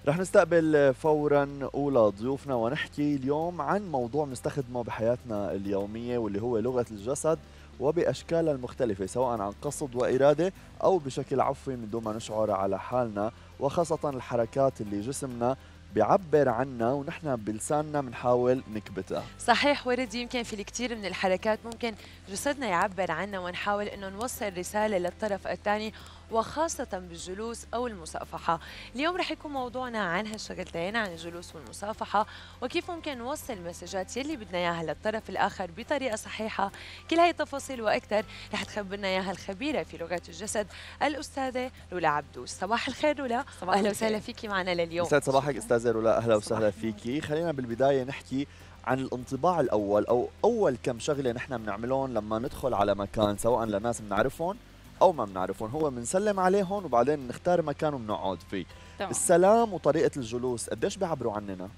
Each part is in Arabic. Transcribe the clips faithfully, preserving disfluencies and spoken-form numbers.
رح نستقبل فورا أولى ضيوفنا ونحكي اليوم عن موضوع بنستخدمه بحياتنا اليومية واللي هو لغة الجسد وبأشكالها المختلفة، سواء عن قصد وإرادة أو بشكل عفوي من دون ما نشعر على حالنا، وخاصة الحركات اللي جسمنا بيعبر عنها ونحن بلساننا بنحاول نكبتها. صحيح ورد، يمكن في الكثير من الحركات ممكن جسدنا يعبر عنها ونحاول انه نوصل رسالة للطرف الثاني، وخاصة بالجلوس أو المصافحة. اليوم رح يكون موضوعنا عن هالشغلتين، عن الجلوس والمصافحة، وكيف ممكن نوصل المسجات يلي بدنا إياها للطرف الآخر بطريقة صحيحة. كل هاي التفاصيل وأكثر رح تخبرنا إياها الخبيرة في لغة الجسد الأستاذة رولا عبدوس. صباح الخير رولا، أهلا وسهلا فيكي معنا لليوم. يسعد صباحك أستاذة رولا، أهلا وسهلا فيكي. خلينا بالبداية نحكي عن الانطباع الأول أو أول كم شغلة نحن بنعملهم لما ندخل على مكان، سواء لناس بنعرفهم أو ما بنعرفهم. هو بنسلم عليهم وبعدين بنختار مكان وبنقعد فيه. طبعا. السلام وطريقة الجلوس قديش بيعبروا عننا؟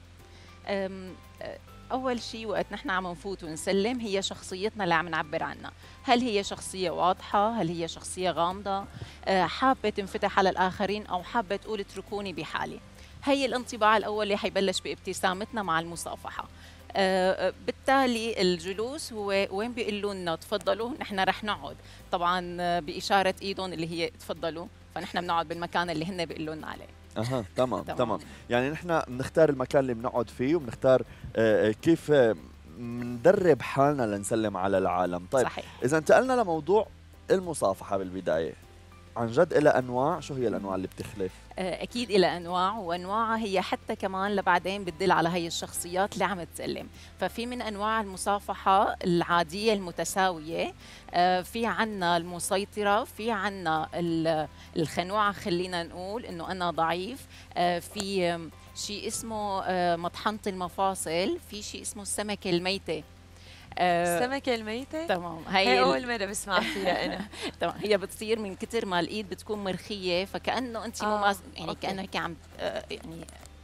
أول شيء وقت نحن عم نفوت ونسلم هي شخصيتنا اللي عم نعبر عنها. هل هي شخصية واضحة؟ هل هي شخصية غامضة؟ حابة تنفتح على الآخرين أو حابة تقول اتركوني بحالي؟ هي الانطباع الأول اللي حيبلش بابتسامتنا مع المصافحة. آه بالتالي الجلوس هو وين بيقولوا لنا تفضلوا، نحن رح نقعد طبعا بإشارة إيدهم اللي هي تفضلوا، فنحن بنقعد بالمكان اللي هن بيقولوا لنا عليه. اها تمام تمام. يعني نحن بنختار المكان اللي بنقعد فيه وبنختار آه كيف بندرب حالنا لنسلم على العالم. طيب صحيح. إذا انتقلنا لموضوع المصافحة بالبداية، عن جد إلى أنواع، شو هي الأنواع اللي بتختلف؟ أكيد إلى أنواع، وأنواعها هي حتى كمان لبعدين بتدل على هي الشخصيات اللي عم تسلم. ففي من أنواع المصافحة العادية المتساوية، في عنا المسيطرة، في عنا الخنوعة، خلينا نقول إنه أنا ضعيف، في شيء اسمه مطحنة المفاصل، في شيء اسمه السمكة الميتة. السمكة الميتة؟ تمام، هي, هي أول مرة بسمع فيها أنا. تمام، هي بتصير من كتر ما الإيد بتكون مرخية، فكأنه أنت مو ماس... يعني كأنك عم يعني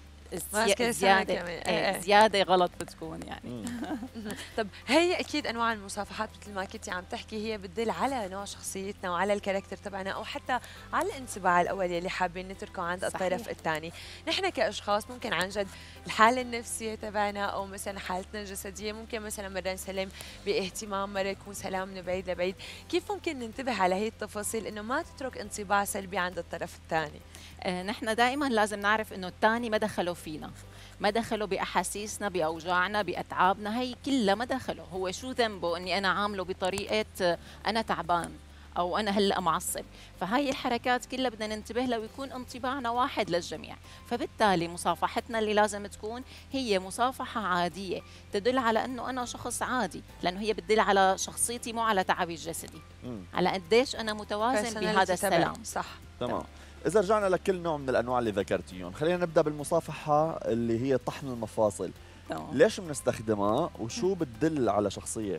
زيادة ايه زيادة غلط بتكون يعني. طب هي أكيد أنواع المصافحات مثل ما كنتي عم تحكي هي بتدل على نوع شخصيتنا وعلى الكاركتر تبعنا، أو حتى على الانطباع الأول اللي حابين نتركه عند صحيح. الطرف الثاني. نحن كأشخاص ممكن عن جد الحالة النفسية تبعنا أو مثلا حالتنا الجسدية ممكن مثلا مرة نسلم باهتمام، مرة يكون سلام من بعيد لبعيد. كيف ممكن ننتبه على هي التفاصيل إنه ما تترك انطباع سلبي عند الطرف الثاني؟ آه نحن دائما لازم نعرف إنه الثاني ما دخلوا فينا، ما دخلوا بأحاسيسنا، بأوجاعنا، بأتعابنا، هي كلها ما دخلوا. هو شو ذنبه إني أنا عامله بطريقة أنا تعبان أو أنا هلأ معصب؟ فهاي الحركات كلها بدنا ننتبه لو يكون انطباعنا واحد للجميع. فبالتالي مصافحتنا اللي لازم تكون هي مصافحة عادية تدل على أنه أنا شخص عادي، لأنه هي بتدل على شخصيتي مو على تعبي الجسدي، م. على قديش أنا متوازن بهذا السلام. صح تمام. إذا رجعنا لكل نوع من الأنواع اللي ذكرتيهم، خلينا نبدأ بالمصافحة اللي هي طحن المفاصل. طبعا. ليش بنستخدمها وشو بتدل على شخصية؟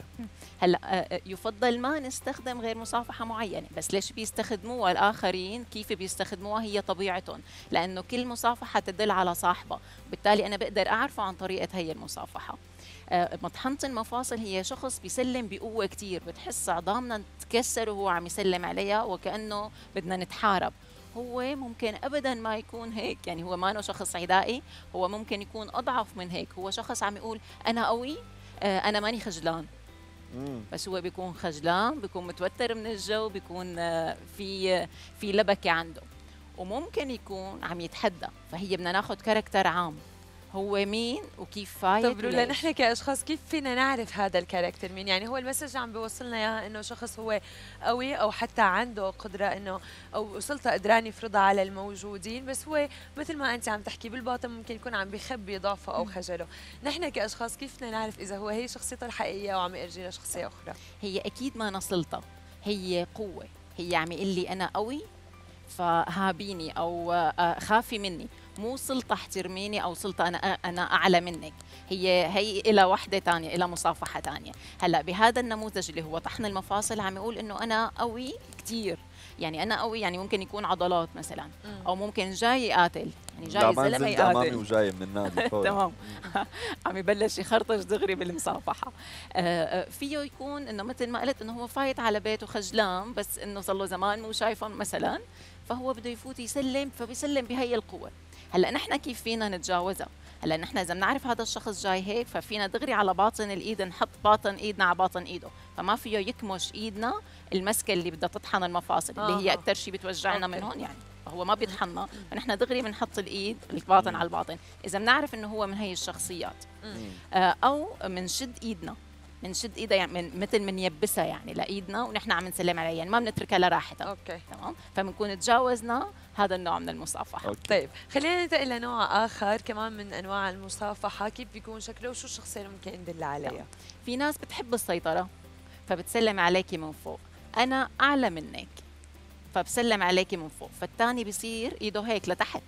هلا يفضل ما نستخدم غير مصافحة معينة، بس ليش بيستخدموها الآخرين، كيف بيستخدموها، هي طبيعتهم، لأنه كل مصافحة تدل على صاحبها، بالتالي أنا بقدر أعرفه عن طريقة هي المصافحة. مطحنة المفاصل هي شخص بيسلم بقوة كتير، بتحس عظامنا تكسر وهو عم يسلم عليها وكأنه بدنا نتحارب. هو ممكن ابدا ما يكون هيك، يعني هو ما انه شخص عدائي، هو ممكن يكون اضعف من هيك، هو شخص عم يقول انا قوي، آه انا ماني خجلان. مم. بس هو بيكون خجلان، بيكون متوتر من الجو، بيكون آه في آه في لبكه عنده، وممكن يكون عم يتحدى. فهي بدنا ناخذ كاركتر عام، هو مين وكيف فايت. طب رولا، نحن كاشخاص كيف فينا نعرف هذا الكاركتر مين؟ يعني هو المسج عم بيوصلنا اياها انه شخص هو قوي او حتى عنده قدره انه او سلطه قدران يفرضها على الموجودين، بس هو مثل ما انت عم تحكي بالباطن ممكن يكون عم بيخبي ضعفه او خجله. نحن كاشخاص كيف بدنا نعرف اذا هو هي شخصيته الحقيقيه وعم يرجينا شخصيه اخرى؟ هي اكيد ما سلطه، هي قوه، هي عم يقول لي انا قوي فهابيني او خافي مني، مو سلطة احترميني أو سلطة أنا أنا أعلى منك. هي هي إلى وحدة ثانية، إلى مصافحة ثانية. هلا بهذا النموذج اللي هو طحن المفاصل عم يقول إنه أنا قوي كثير، يعني أنا قوي يعني ممكن يكون عضلات مثلا، أو ممكن جاي يقاتل، يعني جاي الزلمة يقاتل أمامي وجاي من النادي. تمام. عم يبلش يخرطش دغري بالمصافحة. فيه يكون إنه مثل ما قلت إنه هو فايت على بيته خجلان، بس إنه صار له زمان مو شايفهم مثلا، فهو بده يفوت يسلم، فبيسلم بهي القوة. هلا نحن كيف فينا نتجاوزها؟ هلا نحن اذا بنعرف هذا الشخص جاي هيك، ففينا دغري على باطن الايد نحط باطن ايدنا على باطن ايده، فما فيه يكمش ايدنا المسكه اللي بدها تطحن المفاصل اللي هي آه. اكثر شيء بتوجعنا أوكي. من هون يعني، فهو ما بيطحننا، فنحن دغري بنحط الايد الباطن على الباطن، اذا بنعرف انه هو من هي الشخصيات. آه او بنشد ايدنا، بنشد ايدها يعني من مثل بنيبسها يعني لايدنا ونحن عم نسلم عليها، يعني ما بنتركها لراحتها. اوكي تمام، فبنكون تجاوزنا هذا النوع من المصافحه. أوكي. طيب خلينا ننتقل لنوع اخر كمان من انواع المصافحه، كيف بيكون شكله وشو الشخصيه اللي ممكن ندل عليها؟ في ناس بتحب السيطره فبتسلم عليكي من فوق، انا اعلى منك فبسلم عليكي من فوق، فالثاني بصير ايده هيك لتحت،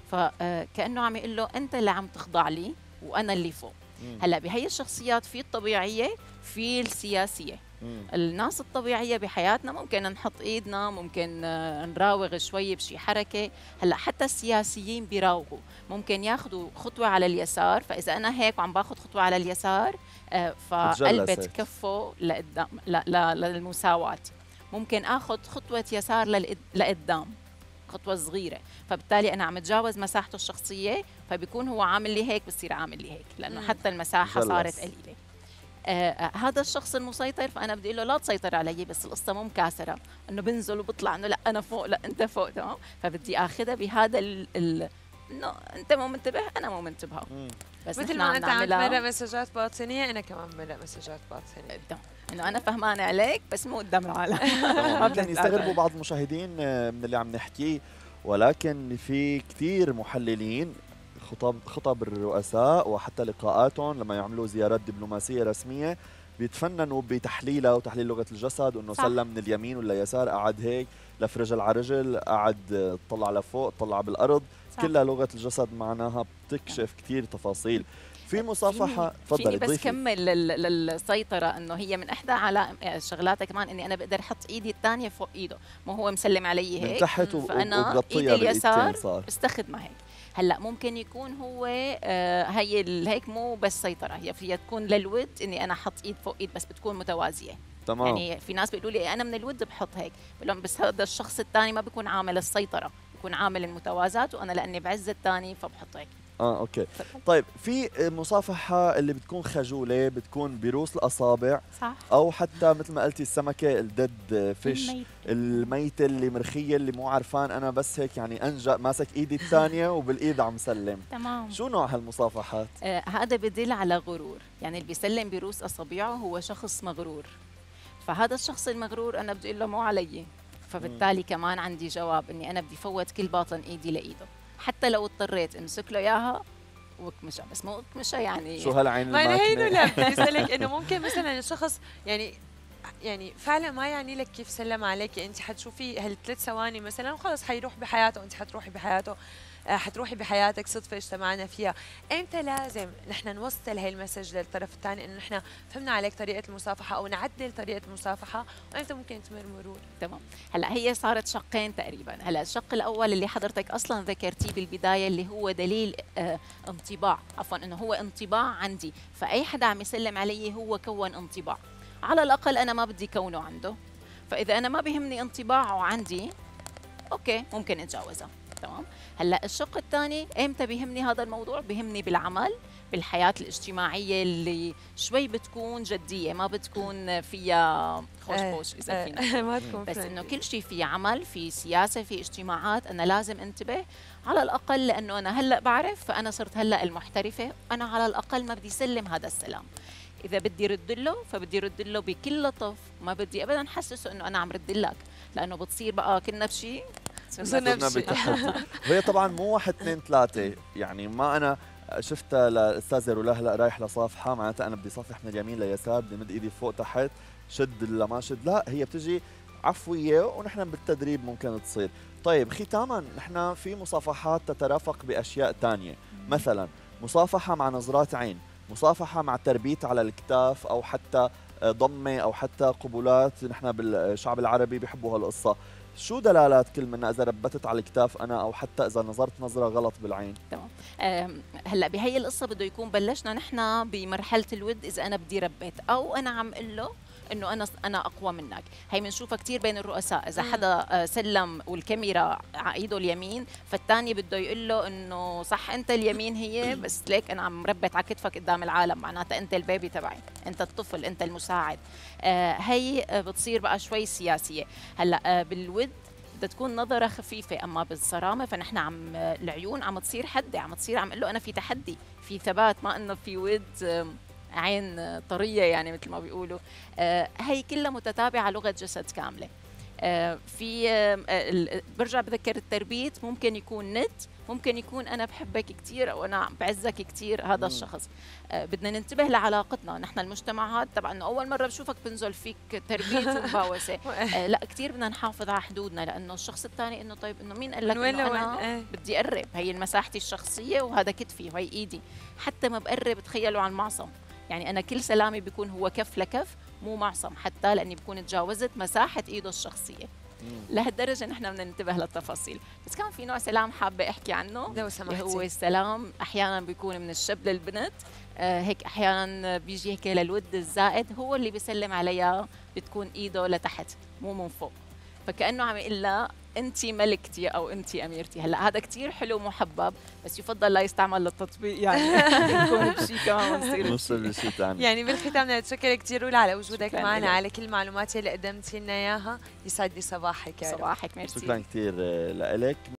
فكانه عم يقول له انت اللي عم تخضع لي وانا اللي فوق. هلا بهي الشخصيات في الطبيعيه في السياسيه. مم. الناس الطبيعيه بحياتنا ممكن نحط ايدنا، ممكن آه، نراوغ شوي بشي حركه. هلا حتى السياسيين بيراوغوا، ممكن ياخذوا خطوه على اليسار، فاذا انا هيك وعم باخذ خطوه على اليسار آه، فقلبت بتجلست. كفه لقدام لا لا للمساواه. ممكن اخذ خطوه يسار للقد- لقدام، خطوه صغيره، فبالتالي انا عم اتجاوز مساحته الشخصيه، فبيكون هو عامل لي هيك بصير عامل لي هيك، لانه مم. حتى المساحه جلس. صارت قليله. آه آه، هذا الشخص المسيطر فانا بدي اقول له لا تسيطر علي، بس القصه مو مكاسره انه بنزل وبطلع انه لا انا فوق لا انت فوق. تمام، فبدي اخذها بهذا ال ال انه انت مو منتبه انا مو منتبهه، مم. بس مثل نحن ما عم انت عم نعملها تمرق مسجات باطنيه، انا كمان بمرق مسجات باطنيه. قدام، انه انا فهمانه عليك بس مو قدام العالم. تمام. ما ممكن بدنا يستغربوا نتعامل. بعض المشاهدين آه، من اللي عم نحكيه، ولكن في كثير محللين خطب خطب الرؤساء وحتى لقاءاتهم لما يعملوا زيارات دبلوماسيه رسميه بيتفننوا بتحليلها وتحليل لغه الجسد، وانه صح. سلم من اليمين ولا يسار، قعد هيك لف رجل على رجل، قعد آه، طلع لفوق، طلع بالارض، صح. كلها لغه الجسد معناها بتكشف كثير تفاصيل. في مصافحه فيني تفضلي بس ضيفي. كمل لل- للسيطره، انه هي من احدى على شغلاتها كمان اني انا بقدر احط ايدي الثانيه فوق ايده، ما هو مسلم علي من هيك تحت وب- فانا وبغطيها ايدي بالايدتين اليسار صار. بستخدمها هيك. هلا ممكن يكون هو آه هي ال- هيك مو بس سيطره، هي فيها تكون للود اني انا احط ايد فوق ايد بس بتكون متوازيه. تمام. يعني في ناس بيقولوا لي انا من الود بحط هيك، بقول لهم بس هذا الشخص الثاني ما بيكون عامل السيطره، بيكون عامل المتوازاه، وانا لاني بعز الثاني فبحط هيك. اه اوكي. طيب في مصافحة اللي بتكون خجولة، بتكون بروس الأصابع، صح. أو حتى مثل ما قلتي السمكة الدد فيش، الميت. الميتة اللي مرخية اللي مو عرفان أنا، بس هيك يعني أنجأ ماسك إيدي الثانية وبالإيد عم سلم. تمام. شو نوع هالمصافحات؟ آه هذا بدل على غرور، يعني اللي بيسلم بروس اصابعه هو شخص مغرور، فهذا الشخص المغرور انا بدي اقول له مو علي، فبالتالي كمان عندي جواب اني انا بدي فوت كل باطن ايدي لايده، حتى لو اضطريت امسك له اياها واكمشها، بس مو اكمشها يعني شو هالعين ما أنا هينو لا الماكنة؟ بدي اسالك انه ممكن مثلا الشخص يعني يعني فعلا ما يعني لك كيف سلم عليكي، انت حتشوفي هالثلاث ثواني مثلا وخلص حيروح بحياته، انت حتروحي بحياته، آه، حتروحي بحياتك صدفه اجتمعنا فيها. امتى لازم نحن نوصل هاي المسج للطرف الثاني انه نحن فهمنا عليك طريقه المصافحه او نعدل طريقه المصافحه، وامتى ممكن تمر مرور؟ تمام. هلا هي صارت شقين تقريبا. هلا الشق الاول اللي حضرتك اصلا ذكرتيه بالبدايه اللي هو دليل آه انطباع، عفوا انه هو انطباع عندي، فاي حدا عم يسلم علي هو كون انطباع، على الاقل انا ما بدي كونه عنده، فاذا انا ما بيهمني انطباعه عندي اوكي ممكن اتجاوزها. تمام. هلا الشق الثاني امتى بيهمني هذا الموضوع؟ بيهمني بالعمل، بالحياه الاجتماعيه اللي شوي بتكون جديه، ما بتكون فيها خوش بوش اذا فينا، ما تكون بس friendly. انه كل شيء في عمل، في سياسه، في اجتماعات، انا لازم انتبه على الاقل، لانه انا هلا بعرف فانا صرت هلا المحترفه، انا على الاقل ما بدي سلم هذا السلام. اذا بدي رد له فبدي رد له بكل لطف، ما بدي ابدا حسسه انه انا عم رد لك، لانه بتصير بقى كنا بشيء صرنا صرنا بشي. بتحدي. وهي طبعا مو واحد اثنين ثلاثة، يعني ما أنا شفتها للأستاذة رولا هلا رايح لصافحة معناتها أنا بدي صافح من اليمين ليسار، بدي مد إيدي فوق تحت، شد ولا ما شد، لا هي بتجي عفوية ونحن بالتدريب ممكن تصير. طيب ختاما، نحن في مصافحات تترافق بأشياء تانية، مثلا مصافحة مع نظرات عين، مصافحة مع تربيت على الكتاف، أو حتى ضمة، أو حتى قبلات، نحن بالشعب العربي بيحبوا هالقصة. شو دلالات كل منا إذا ربتت على الكتاف أنا، أو حتى إذا نظرت نظرة غلط بالعين؟ تمام. آم، هلا بهي القصه بده يكون بلشنا نحن بمرحله الود، اذا انا بدي ربيت او انا عم اقول له انه انا انا اقوى منك. هي بنشوفها كثير بين الرؤساء، اذا حدا سلم والكاميرا على ايده اليمين فالثاني بده يقول له انه صح انت اليمين هي، بس ليك انا عم مربت على كتفك قدام العالم، معناتها انت البيبي تبعي، انت الطفل، انت المساعد. آه هي بتصير بقى شوي سياسيه. هلا آه بالود بدها تكون نظره خفيفه، اما بالصرامه فنحن عم العيون عم تصير حده، عم تصير عم اقول له انا في تحدي، في ثبات، ما انه في ود عين طريه يعني مثل ما بيقولوا. آه هي كلها متتابعه لغه جسد كامله. آه في آه برجع بذكر التربيت، ممكن يكون ند، ممكن يكون انا بحبك كثير او انا بعزك كثير هذا الشخص. آه بدنا ننتبه لعلاقتنا نحن المجتمعات، طبعا انه اول مره بشوفك بنزل فيك تربيه ومباوسه. آه لا كثير بدنا نحافظ على حدودنا، لانه الشخص الثاني انه طيب انه مين قال لك انه انا ايه؟ بدي اقرب، هي مساحتي الشخصيه وهذا كتفي وهي ايدي، حتى ما بقرب تخيلوا عن معصم، يعني انا كل سلامي بيكون هو كف لكف مو معصم، حتى لاني بكون تجاوزت مساحه ايده الشخصيه. لهالدرجه نحن بدنا ننتبه للتفاصيل. بس كمان في نوع سلام حابه احكي عنه، لو سمحتي، هو السلام احيانا بيكون من الشاب للبنت. آه هيك احيانا بيجي هيك للود الزائد، هو اللي بيسلم عليها بتكون ايده لتحت مو من فوق، فكانه عم يقول لها انت ملكتي او انت اميرتي. هلا هذا كثير حلو محبب، بس يفضل لا يستعمل للتطبيق، يعني يكون بشيء كمان ونصير بشيء ثاني. يعني بالختام بدنا نتشكر كثير رولا على وجودك معنا، على كل المعلومات اللي قدمتي لنا اياها. يسعد لي صباحك. صباحك، ميرسي. شكرا كثير لك.